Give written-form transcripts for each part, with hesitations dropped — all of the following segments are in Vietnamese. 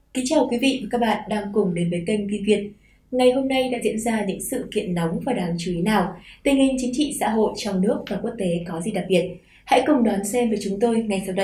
Kính chào quý vị và các bạn đang cùng đến với kênh Tin Việt. Ngày hôm nay đã diễn ra những sự kiện nóng và đáng chú ý nào? Tình hình chính trị xã hội trong nước và quốc tế có gì đặc biệt? Hãy cùng đón xem với chúng tôi ngay sau đây.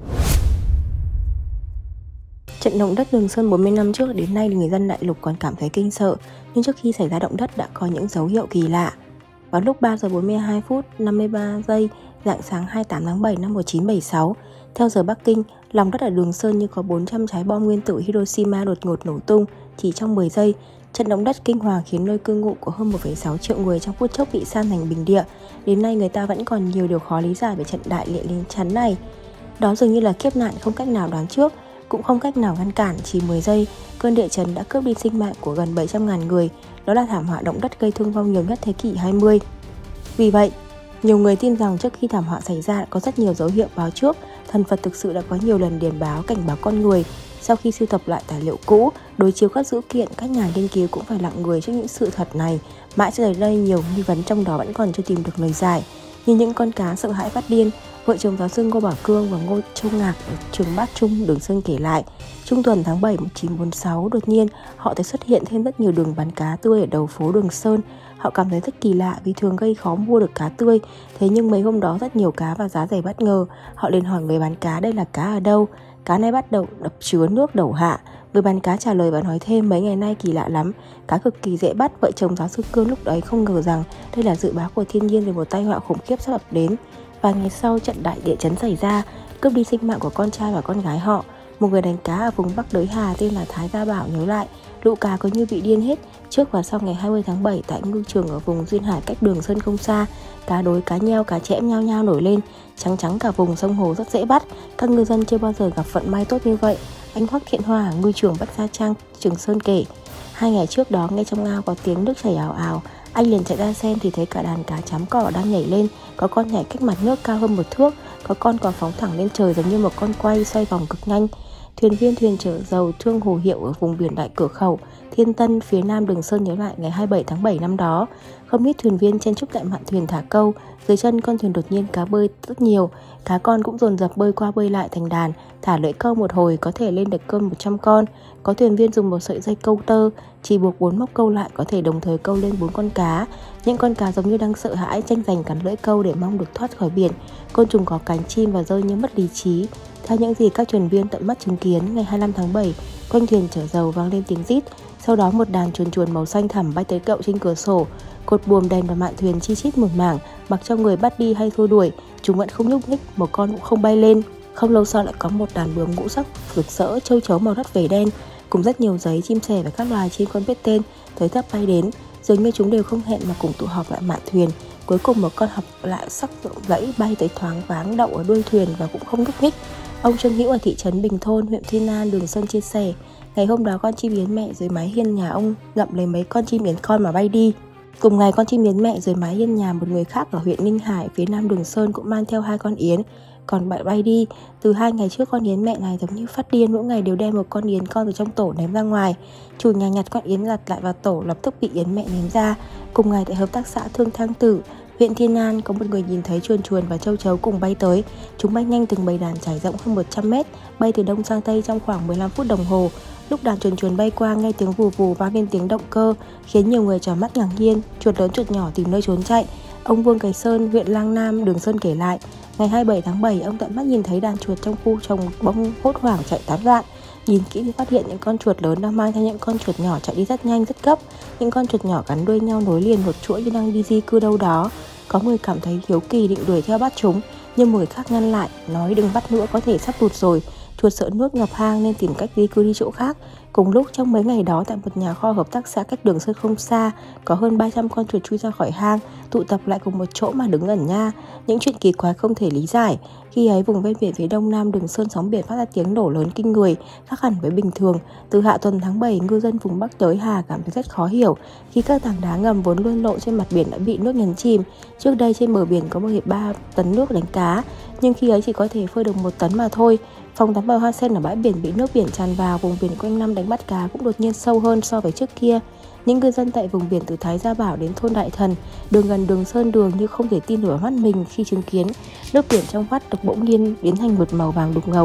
Trận động đất Đường Sơn 40 năm trước đến nay, người dân đại lục còn cảm thấy kinh sợ, nhưng trước khi xảy ra động đất đã có những dấu hiệu kỳ lạ. Vào lúc 3 giờ 42 phút 53 giây rạng sáng 28 tháng 7 năm 1976, theo giờ Bắc Kinh, lòng đất ở Đường Sơn như có 400 trái bom nguyên tử Hiroshima đột ngột nổ tung chỉ trong 10 giây. Trận động đất kinh hoàng khiến nơi cư ngụ của hơn 1,6 triệu người trong phút chốc bị san thành bình địa. Đến nay người ta vẫn còn nhiều điều khó lý giải về trận đại địa chấn này. Đó dường như là kiếp nạn không cách nào đoán trước, cũng không cách nào ngăn cản. Chỉ 10 giây, cơn địa chấn đã cướp đi sinh mạng của gần 700.000 người. Đó là thảm họa động đất gây thương vong nhiều nhất thế kỷ 20. Vì vậy, nhiều người tin rằng trước khi thảm họa xảy ra đã có rất nhiều dấu hiệu báo trước. Thần Phật thực sự đã có nhiều lần điềm báo, cảnh báo con người. Sau khi sưu tập lại tài liệu cũ, đối chiếu các dữ kiện, các nhà nghiên cứu cũng phải lặng người trước những sự thật này. Mãi cho tới đây, nhiều nghi vấn trong đó vẫn còn chưa tìm được lời giải. Như những con cá sợ hãi phát điên, vợ chồng giáo sư Ngô Bảo Cương và Ngô Châu Ngạc ở trường Bát Trung, Đường Sơn kể lại, trung tuần tháng 7 1946, đột nhiên họ thấy xuất hiện thêm rất nhiều đường bán cá tươi ở đầu phố Đường Sơn. Họ cảm thấy rất kỳ lạ vì thường gây khó mua được cá tươi, thế nhưng mấy hôm đó rất nhiều cá và giá rẻ bất ngờ. Họ liền hỏi người bán cá đây là cá ở đâu. Cá này bắt đầu đập chứa nước đẩu hạ. Người bán cá trả lời và nói thêm mấy ngày nay kỳ lạ lắm, cá cực kỳ dễ bắt. Vợ chồng giáo sư Cương lúc đấy không ngờ rằng đây là dự báo của thiên nhiên về một tai họa khủng khiếp sắp ập đến. Và ngày sau, trận đại địa chấn xảy ra, cướp đi sinh mạng của con trai và con gái họ. Một người đánh cá ở vùng Bắc Đới Hà tên là Thái Gia Bảo nhớ lại, lũ cá có như bị điên hết. Trước và sau ngày 20 tháng 7 tại ngư trường ở vùng Duyên Hải cách Đường Sơn không xa, cá đối, cá nheo, cá chẽm nhao nhao nổi lên, trắng trắng cả vùng sông hồ rất dễ bắt. Các ngư dân chưa bao giờ gặp vận may tốt như vậy. Anh Hoắc Thiện Hoa ở ngư trường Bách Gia Trang, Trường Sơn kể, 2 ngày trước đó ngay trong ao có tiếng nước chảy ào ào. Anh liền chạy ra xem thì thấy cả đàn cá chám cỏ đang nhảy lên, có con nhảy cách mặt nước cao hơn 1 thước, có con còn phóng thẳng lên trời giống như một con quay xoay vòng cực nhanh. Thuyền viên thuyền chở dầu Thương Hồ Hiệu ở vùng biển Đại Cửa Khẩu, Thiên Tân, phía nam Đường Sơn nhớ lại ngày 27 tháng 7 năm đó, không ít thuyền viên chen chúc tại mạn thuyền thả câu, dưới chân con thuyền đột nhiên cá bơi rất nhiều, cá con cũng dồn dập bơi qua bơi lại thành đàn, thả lưỡi câu một hồi có thể lên được cơm 100 con. Có thuyền viên dùng một sợi dây câu tơ, chỉ buộc 4 móc câu lại có thể đồng thời câu lên 4 con cá. Những con cá giống như đang sợ hãi tranh giành cắn lưỡi câu để mong được thoát khỏi biển. Côn trùng có cánh chim và rơi như mất lý trí. Theo những gì các thuyền viên tận mắt chứng kiến, ngày 25 tháng 7, quanh thuyền chở dầu vang lên tiếng rít. Sau đó một đàn chuồn chuồn màu xanh thẳm bay tới cậu trên cửa sổ. Cột buồm đèn và mạn thuyền chi chít mường mảng, mặc cho người bắt đi hay xua đuổi, chúng vẫn không nhúc nhích, một con cũng không bay lên. Không lâu sau lại có một đàn bướm ngũ sắc rực rỡ, châu chấu màu đất vẩy đen, cùng rất nhiều giấy, chim sẻ và các loài chim con biết tên tới thấp bay đến. Dường như chúng đều không hẹn mà cùng tụ họp lại mạn thuyền. Cuối cùng một con họp lại sắc rộng rẫy bay tới thoáng váng đậu ở đuôi thuyền và cũng không nhúc nhích. Ông Trương Hữu ở thị trấn Bình Thôn, huyện Thiên An, Đường Sơn chia sẻ, ngày hôm đó con chim yến mẹ dưới mái hiên nhà ông ngậm lấy mấy con chim yến con mà bay đi. Cùng ngày, con chim yến mẹ dưới mái hiên nhà một người khác ở huyện Ninh Hải, phía nam Đường Sơn cũng mang theo 2 con yến, còn bạn bay đi. Từ 2 ngày trước, con yến mẹ này giống như phát điên, mỗi ngày đều đem một con yến con từ trong tổ ném ra ngoài. Chủ nhà nhặt con yến lặt lại vào tổ, lập tức bị yến mẹ ném ra. Cùng ngày tại hợp tác xã Thương Thang Tử, huyện Thiên An, có một người nhìn thấy chuồn chuồn và châu chấu cùng bay tới. Chúng bay nhanh từng bầy đàn trải rộng hơn 100 mét, bay từ đông sang tây trong khoảng 15 phút đồng hồ. Lúc đàn chuồn chuồn bay qua, nghe tiếng vù vù vang lên tiếng động cơ, khiến nhiều người tròn mắt ngạc nhiên. Chuột lớn chuột nhỏ tìm nơi trốn chạy. Ông Vương Cái Sơn, huyện Lang Nam, Đường Sơn kể lại, ngày 27 tháng 7, ông tận mắt nhìn thấy đàn chuột trong khu trồng bông hốt hoảng chạy tán loạn. Nhìn kỹ thì phát hiện những con chuột lớn đang mang theo những con chuột nhỏ chạy đi rất nhanh, rất gấp. Những con chuột nhỏ gắn đuôi nhau nối liền một chuỗi như đang đi di cư đâu đó. Có người cảm thấy hiếu kỳ định đuổi theo bắt chúng, nhưng một người khác ngăn lại, nói đừng bắt nữa, có thể sắp tụt rồi. Chuột sợ nước ngập hang nên tìm cách di cư đi chỗ khác. Cùng lúc trong mấy ngày đó, tại một nhà kho hợp tác xã cách Đường Sơn không xa, có hơn 300 con chuột chui ra khỏi hang, tụ tập lại cùng một chỗ mà đứng ẩn nha. Những chuyện kỳ quái không thể lý giải. Khi ấy, vùng ven biển phía đông nam Đường Sơn, sóng biển phát ra tiếng nổ lớn kinh người, khác hẳn với bình thường. Từ hạ tuần tháng 7, ngư dân vùng Bắc Đới Hà cảm thấy rất khó hiểu khi các tảng đá ngầm vốn luôn lộ trên mặt biển đã bị nước nhấn chìm. Trước đây trên bờ biển có 13 tấn nước đánh cá, nhưng khi ấy chỉ có thể phơi được 1 tấn mà thôi. Phòng tắm bờ Hoa Sen ở bãi biển bị nước biển tràn vào, vùng biển quanh năm đánh bắt cá cũng đột nhiên sâu hơn so với trước kia. Những cư dân tại vùng biển từ Thái Gia Bảo đến thôn Đại Thần, đường gần Đường Sơn Đường như không thể tin nổi mắt mình khi chứng kiến nước biển trong vắt được bỗng nhiên biến thành một màu vàng đục ngầu.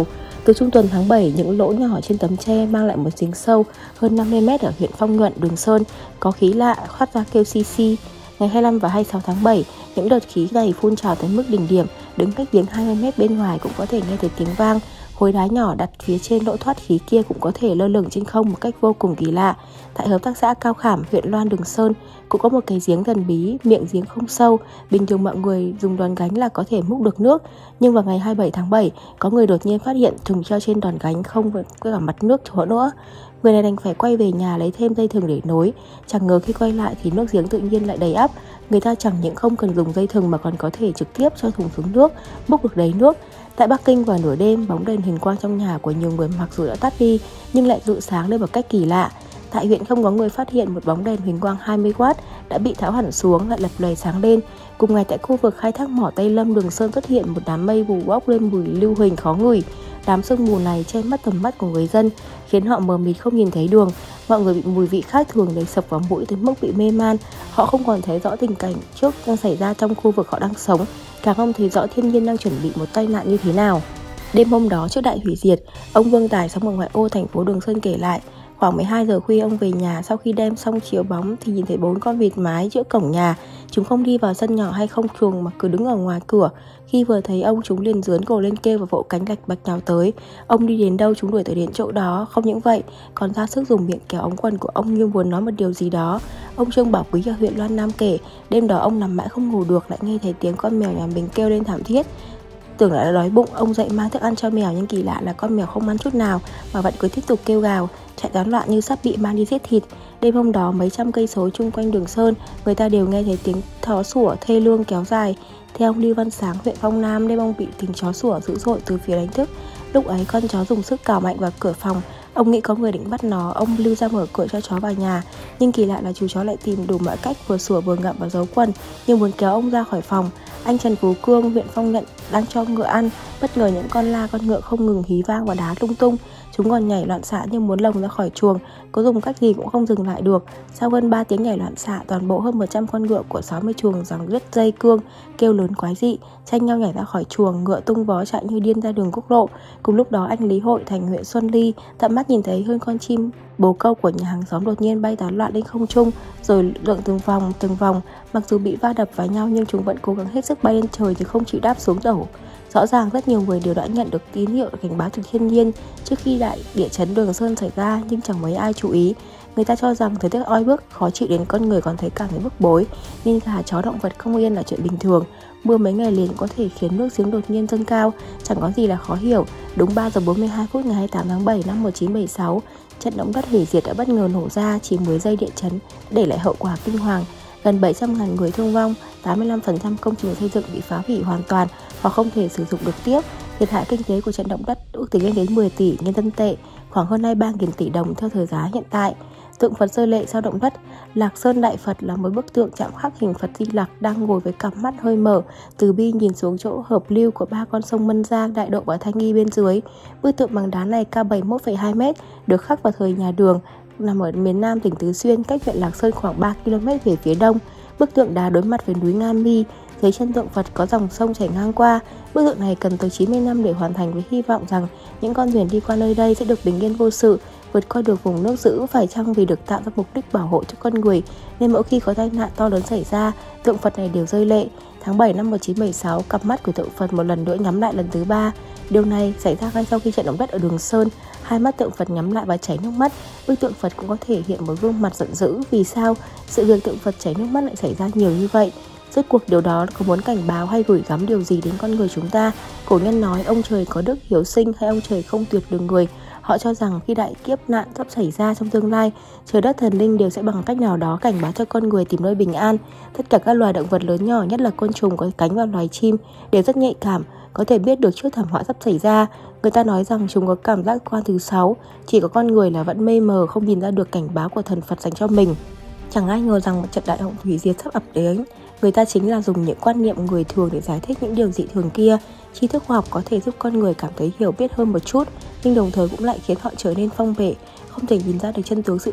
Từ trung tuần tháng 7, những lỗ nhỏ trên tấm tre mang lại một giếng sâu hơn 50 m ở huyện Phong Nhuận, Đường Sơn có khí lạ phát ra kêu xi xi. Ngày 25 và 26 tháng 7, những đợt khí này phun trào tới mức đỉnh điểm, đứng cách giếng 20 m bên ngoài cũng có thể nghe thấy tiếng vang. Khối đá nhỏ đặt phía trên lỗ thoát khí kia cũng có thể lơ lửng trên không một cách vô cùng kỳ lạ. Tại hợp tác xã Cao Khảm, huyện Loan, Đường Sơn cũng có một cái giếng thần bí, miệng giếng không sâu. Bình thường mọi người dùng đòn gánh là có thể múc được nước, nhưng vào ngày 27 tháng 7, có người đột nhiên phát hiện thùng treo trên đòn gánh không có cả mặt nước chỗ nữa. Người này đành phải quay về nhà lấy thêm dây thừng để nối. Chẳng ngờ khi quay lại thì nước giếng tự nhiên lại đầy ắp. Người ta chẳng những không cần dùng dây thừng mà còn có thể trực tiếp cho thùng xuống nước, múc được đầy nước. Tại Bắc Kinh vào nửa đêm, bóng đèn huỳnh quang trong nhà của nhiều người mặc dù đã tắt đi nhưng lại rực sáng lên một cách kỳ lạ. Tại huyện không có người phát hiện một bóng đèn huỳnh quang 20W đã bị tháo hẳn xuống lại lập lòe sáng lên. Cùng ngày tại khu vực khai thác mỏ Tây Lâm, Đường Sơn xuất hiện một đám mây vù bốc lên mùi lưu huỳnh khó ngửi. Đám sương mù này che mất tầm mắt của người dân, khiến họ mờ mịt không nhìn thấy đường. Mọi người bị mùi vị khác thường đầy sộc vào mũi tới mức bị mê man. Họ không còn thấy rõ tình cảnh trước đang xảy ra trong khu vực họ đang sống, càng không thấy rõ thiên nhiên đang chuẩn bị một tai nạn như thế nào. Đêm hôm đó trước đại hủy diệt, ông Vương Tài sống ở ngoại ô thành phố Đường Sơn kể lại, khoảng 12 giờ khuya ông về nhà, sau khi đem xong chiếu bóng thì nhìn thấy 4 con vịt mái giữa cổng nhà. Chúng không đi vào sân nhỏ hay không chuồng mà cứ đứng ở ngoài cửa. Khi vừa thấy ông, chúng liền giớn cổ lên kêu và vỗ cánh gạch bạch nhào tới. Ông đi đến đâu chúng đuổi tới đến chỗ đó. Không những vậy, còn ra sức dùng miệng kéo ống quần của ông như muốn nói một điều gì đó. Ông Trương Bảo Quý ở huyện Loan Nam kể, đêm đó ông nằm mãi không ngủ được, lại nghe thấy tiếng con mèo nhà mình kêu lên thảm thiết. Tưởng đã đói bụng, ông dậy mang thức ăn cho mèo, nhưng kỳ lạ là con mèo không ăn chút nào mà vẫn cứ tiếp tục kêu gào, chạy tán loạn như sắp bị mang đi giết thịt. Đêm hôm đó, mấy trăm cây số chung quanh Đường Sơn, người ta đều nghe thấy tiếng chó sủa thê lương kéo dài. Theo ông Lưu Văn Sáng, huyện Phong Nam, đêm ông bị tiếng chó sủa dữ dội từ phía đánh thức. Lúc ấy con chó dùng sức cào mạnh vào cửa phòng. Ông nghĩ có người định bắt nó, ông Lưu ra mở cửa cho chó vào nhà. Nhưng kỳ lạ là chú chó lại tìm đủ mọi cách, vừa sủa vừa ngậm vào dấu quần, nhưng muốn kéo ông ra khỏi phòng. Anh Trần Phú Cương, huyện Phong Nhuận đang cho ngựa ăn, bất ngờ những con la con ngựa không ngừng hí vang và đá lung tung. Chúng còn nhảy loạn xạ như muốn lồng ra khỏi chuồng, có dùng cách gì cũng không dừng lại được. Sau gần 3 tiếng nhảy loạn xạ, toàn bộ hơn 100 con ngựa của 60 chuồng giằng đứt dây cương, kêu lớn quái dị, tranh nhau nhảy ra khỏi chuồng, ngựa tung vó chạy như điên ra đường quốc lộ. Cùng lúc đó, anh Lý Hội, thành huyện Xuân Ly, tận mắt nhìn thấy hơn con chim bồ câu của nhà hàng xóm đột nhiên bay tán loạn lên không trung, rồi lượn từng vòng. Mặc dù bị va đập vào nhau nhưng chúng vẫn cố gắng hết sức bay lên trời chứ không chịu đáp xuống đổ. Rõ ràng rất nhiều người đều đã nhận được tín hiệu cảnh báo từ thiên nhiên trước khi đại địa chấn Đường Sơn xảy ra, nhưng chẳng mấy ai chú ý. Người ta cho rằng thời tiết oi bức, khó chịu đến con người còn thấy cảm thấy bức bối, nên gà chó động vật không yên là chuyện bình thường. Mưa mấy ngày liền có thể khiến nước giếng đột nhiên dâng cao, chẳng có gì là khó hiểu. Đúng 3 giờ 42 phút ngày 28 tháng 7 năm 1976, trận động đất hủy diệt đã bất ngờ nổ ra, chỉ 10 giây địa chấn để lại hậu quả kinh hoàng. Gần 700.000 người thương vong, 85% công trình xây dựng bị phá hủy hoàn toàn hoặc không thể sử dụng được tiếp. Thiệt hại kinh tế của trận động đất ước tính lên đến 10 tỷ nhân dân tệ, khoảng hơn 23.000 tỷ đồng theo thời giá hiện tại. Tượng Phật rơi lệ sau động đất. Lạc Sơn Đại Phật là một bức tượng chạm khắc hình Phật Di Lặc đang ngồi với cặp mắt hơi mở, từ bi nhìn xuống chỗ hợp lưu của 3 con sông Mân Giang, Đại Độ và Thanh Nghi bên dưới. Bức tượng bằng đá này cao 71,2 m, được khắc vào thời nhà Đường, nằm ở miền Nam tỉnh Tứ Xuyên, cách huyện Lạc Sơn khoảng 3 km về phía đông. Bức tượng đá đối mặt với núi Nga Mi, dưới chân tượng Phật có dòng sông chảy ngang qua. Bức tượng này cần tới 90 năm để hoàn thành, với hy vọng rằng những con thuyền đi qua nơi đây sẽ được bình yên vô sự, vượt qua được vùng nước dữ. Phải chăng vì được tạo ra mục đích bảo hộ cho con người nên mỗi khi có tai nạn to lớn xảy ra, tượng Phật này đều rơi lệ. Tháng 7 năm 1976, cặp mắt của tượng Phật một lần nữa nhắm lại lần thứ 3. Điều này xảy ra ngay sau khi trận động đất ở Đường Sơn. Hai mắt tượng Phật nhắm lại và chảy nước mắt. Bức tượng Phật cũng có thể hiện một gương mặt giận dữ. Vì sao sự việc tượng Phật chảy nước mắt lại xảy ra nhiều như vậy? Rốt cuộc điều đó có muốn cảnh báo hay gửi gắm điều gì đến con người chúng ta? Cổ nhân nói ông trời có đức hiếu sinh hay ông trời không tuyệt đường người. Họ cho rằng khi đại kiếp nạn sắp xảy ra trong tương lai, trời đất thần linh đều sẽ bằng cách nào đó cảnh báo cho con người tìm nơi bình an. Tất cả các loài động vật lớn nhỏ, nhất là côn trùng có cánh và loài chim, đều rất nhạy cảm, có thể biết được trước thảm họa sắp xảy ra. Người ta nói rằng chúng có cảm giác quan thứ 6, chỉ có con người là vẫn mê mờ, không nhìn ra được cảnh báo của thần Phật dành cho mình. Chẳng ai ngờ rằng một trận đại hủy diệt sắp ập đến. Người ta chính là dùng những quan niệm người thường để giải thích những điều dị thường kia. Tri thức khoa học có thể giúp con người cảm thấy hiểu biết hơn một chút, nhưng đồng thời cũng lại khiến họ trở nên phong bệ, không thể nhìn ra được chân tướng sự thật.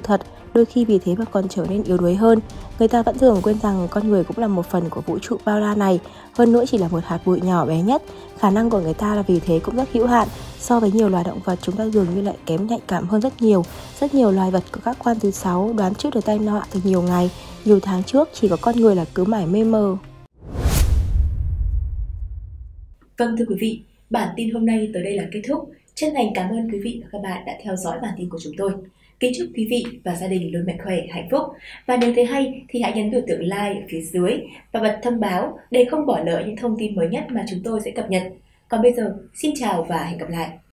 đôi khi vì thế mà còn trở nên yếu đuối hơn. Người ta vẫn thường quên rằng con người cũng là một phần của vũ trụ bao la này, hơn nữa chỉ là một hạt bụi nhỏ bé nhất. Khả năng của người ta là vì thế cũng rất hữu hạn. So với nhiều loài động vật, chúng ta dường như lại kém nhạy cảm hơn rất nhiều. Rất nhiều loài vật có các quan thứ 6 đoán trước được tai họa từ nhiều ngày, nhiều tháng trước, chỉ có con người là cứ mải mê mờ. Vâng thưa quý vị, bản tin hôm nay tới đây là kết thúc. Chân thành cảm ơn quý vị và các bạn đã theo dõi bản tin của chúng tôi. Kính chúc quý vị và gia đình luôn mạnh khỏe, hạnh phúc. Và nếu thấy hay thì hãy nhấn biểu tượng like ở phía dưới và bật thông báo để không bỏ lỡ những thông tin mới nhất mà chúng tôi sẽ cập nhật. Còn bây giờ, xin chào và hẹn gặp lại.